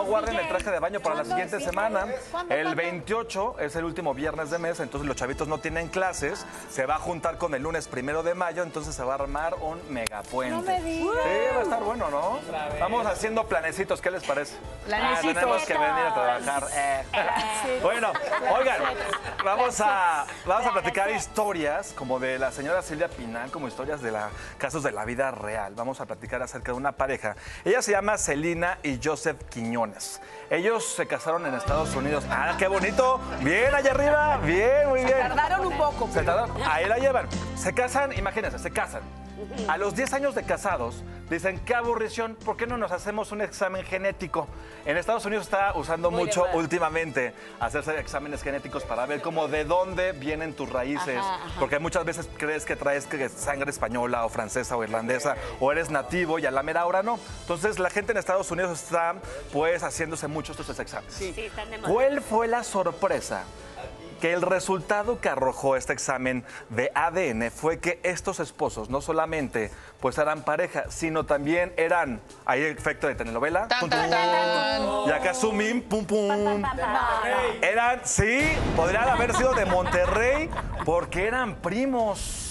guarden el traje de baño para la siguiente semana. El 28 es el último viernes de mes, entonces los chavitos no tienen clases. Se va a juntar con el lunes 1 de mayo, entonces se va a armar un megapuente. No me digas. Sí, va a estar bueno, ¿no? Vamos haciendo planecitos, ¿qué les parece? Planecitos. Tenemos que venir a trabajar. Bueno, oigan, vamos a platicar historias como de la señora Silvia Pinal, como historias de casos de la vida real. Vamos a platicar acerca de una pareja. Ella se llama Celina y Joseph Quiñones. Ellos se casaron en Estados Unidos. ¡Ah, qué bonito! Bien, allá arriba. Bien, muy bien. Se tardaron un poco. Se tardaron. Ahí la llevan. Se casan, imagínense, se casan. A los 10 años de casados, dicen, qué aburrición, ¿por qué no nos hacemos un examen genético? En Estados Unidos está usando mucho últimamente hacerse exámenes genéticos para ver cómo de dónde vienen tus raíces. Porque muchas veces crees que traes sangre española o francesa o irlandesa o eres nativo y a la mera hora no. Entonces la gente en Estados Unidos está pues haciéndose muchos estos exámenes. Sí, están de moda. ¿Cuál fue la sorpresa? Que el resultado que arrojó este examen de ADN fue que estos esposos no solamente pues eran pareja, sino también eran, ahí efecto de telenovela, Tan, pum, tan, pum, tan. y acá zoom in, pum pum. Eran, sí, podrían haber sido de Monterrey porque eran primos.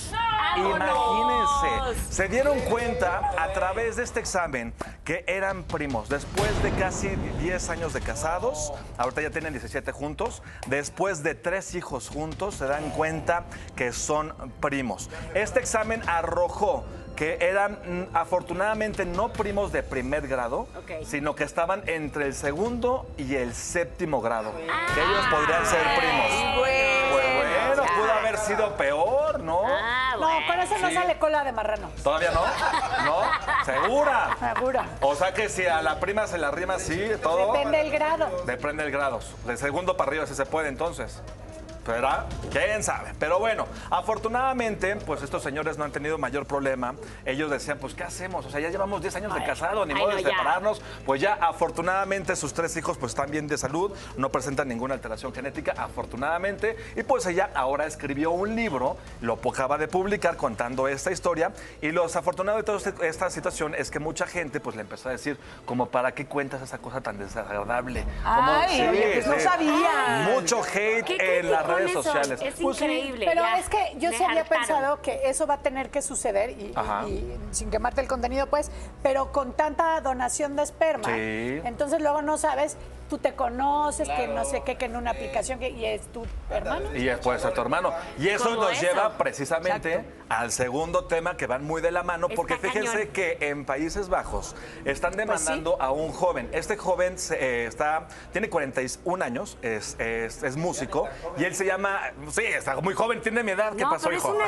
Imagínense, se dieron cuenta a través de este examen que eran primos. Después de casi 10 años de casados, ahorita ya tienen 17 juntos, después de 3 hijos juntos, se dan cuenta que son primos. Este examen arrojó que eran afortunadamente no primos de primer grado, sino que estaban entre el segundo y el séptimo grado. Que ellos podrían ser primos. Pues bueno, pudo haber sido peor, ¿no? No, con eso no sale cola de marrano. ¿Todavía no? ¿No? ¿Segura? Segura. O sea que si a la prima se la rima así, todo. Depende del grado. Depende del grado. De segundo para arriba si se puede entonces. ¿Verdad? ¿Quién sabe? Pero bueno, afortunadamente, pues estos señores no han tenido mayor problema. Ellos decían, pues, ¿qué hacemos? O sea, ya llevamos 10 años de casado, ni modo de separarnos. Pues ya, afortunadamente, sus 3 hijos pues están bien de salud, no presentan ninguna alteración genética, afortunadamente. Y pues ella ahora escribió un libro, lo acaba de publicar contando esta historia. Y lo desafortunado de toda esta situación es que mucha gente pues le empezó a decir, como, ¿para qué cuentas esa cosa tan desagradable? Como, Ay, oye, pues no sabía. Mucho hate en las redes sociales. Es Pues sí, increíble. pero ya, es que yo sí había pensado que eso va a tener que suceder y sin quemarte el contenido, pues, pero con tanta donación de esperma, entonces luego no sabes, tú te conoces, que no sé qué, que en una aplicación, y es tu hermano. Y puede ser tu hermano. Y eso ¿Cómo nos eso? lleva precisamente al segundo tema que van muy de la mano, porque Está fíjense cañón. que en Países Bajos están demandando a un joven. Este joven tiene 41 años, es músico, y él se llama, sí, está muy joven, tiene mi edad. ¿Qué No, pasó, pero es hijo? una